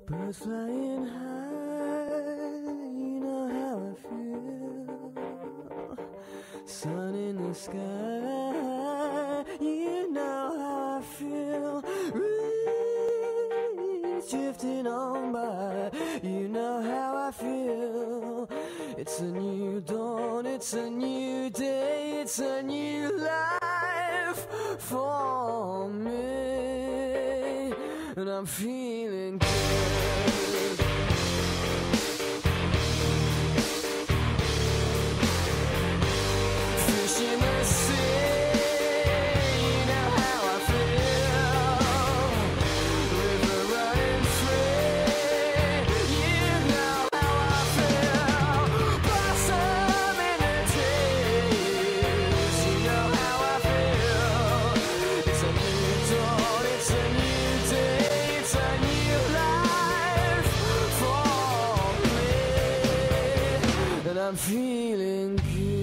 Birds flying high, you know how I feel. Sun in the sky, you know how I feel. Breeze drifting on by, you know how I feel. It's a new dawn, it's a new day, it's a new life for me, and I'm feeling good. Fish in the sea, you know how I feel. River running free, you know how I feel. Blossom in the trees, you know how I feel. It's a new dawn, it's a new day, it's a new life for me, and I'm feeling good.